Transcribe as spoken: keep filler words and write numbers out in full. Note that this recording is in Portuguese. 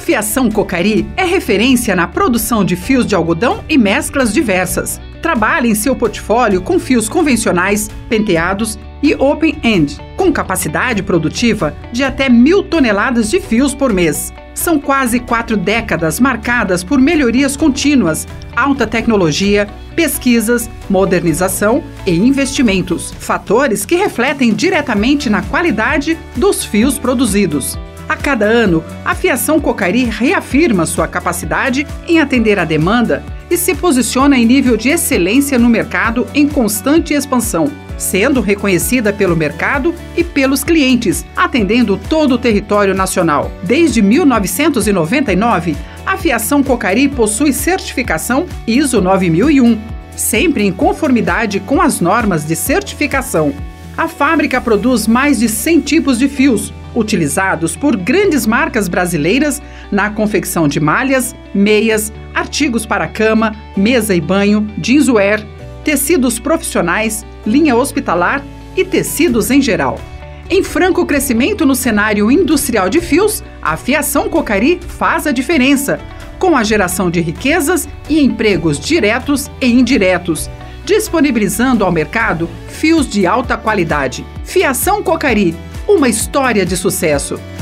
Fiação Cocari é referência na produção de fios de algodão e mesclas diversas. Trabalha em seu portfólio com fios convencionais, penteados e open-end, com capacidade produtiva de até mil toneladas de fios por mês. São quase quatro décadas marcadas por melhorias contínuas, alta tecnologia, pesquisas, modernização e investimentos, fatores que refletem diretamente na qualidade dos fios produzidos. A cada ano, a Fiação Cocari reafirma sua capacidade em atender à demanda e se posiciona em nível de excelência no mercado em constante expansão, sendo reconhecida pelo mercado e pelos clientes, atendendo todo o território nacional. Desde mil novecentos e noventa e nove, a Fiação Cocari possui certificação I S O nove mil e um, sempre em conformidade com as normas de certificação. A fábrica produz mais de cem tipos de fios, utilizados por grandes marcas brasileiras na confecção de malhas, meias, artigos para cama, mesa e banho, jeanswear, tecidos profissionais, linha hospitalar e tecidos em geral. Em franco crescimento no cenário industrial de fios, a Fiação Cocari faz a diferença, com a geração de riquezas e empregos diretos e indiretos, disponibilizando ao mercado fios de alta qualidade. Fiação Cocari, uma história de sucesso.